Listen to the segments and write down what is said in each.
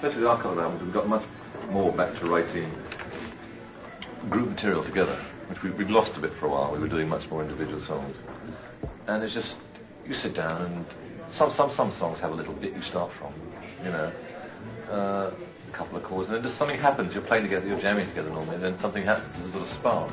especially the archive albums, we've got much more back to writing group material together, which we'd lost a bit for a while. We were doing much more individual songs. And it's just, you sit down and some songs have a little bit you start from, you know, a couple of chords, and then just something happens. You're playing together, you're jamming together normally, and then something happens, there's a sort of spark.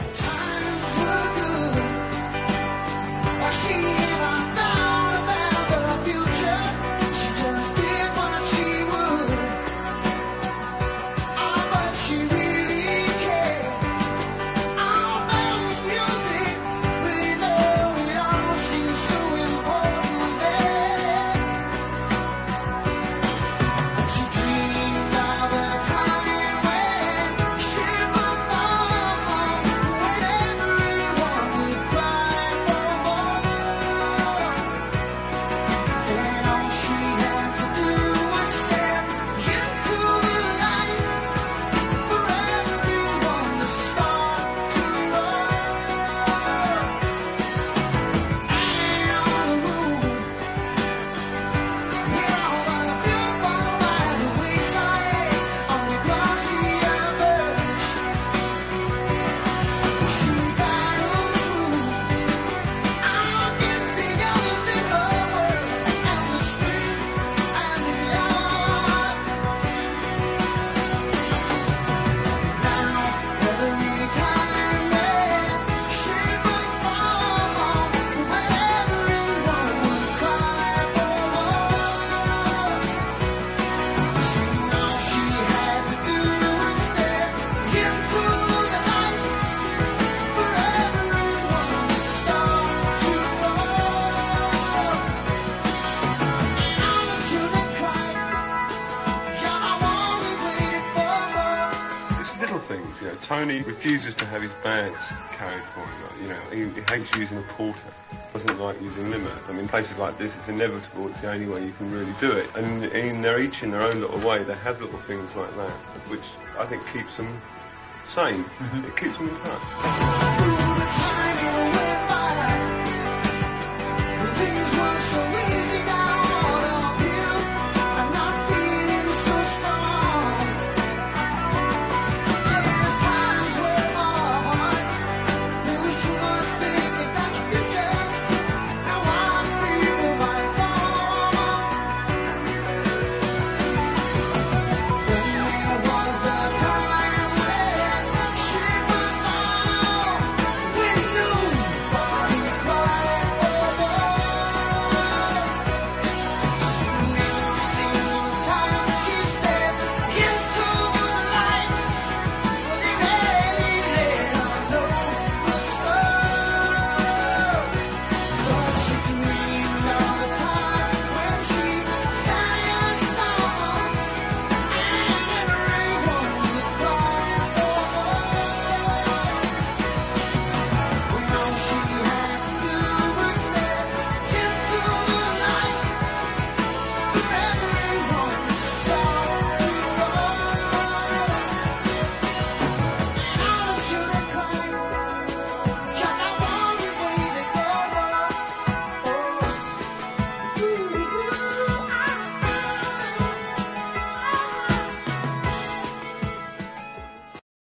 Tony refuses to have his bags carried for him. You know, he hates using a porter. Doesn't like using limo. I mean, places like this, it's inevitable. It's the only way you can really do it. And they're each in their own little way. They have little things like that, which I think keeps them sane. It keeps them in touch.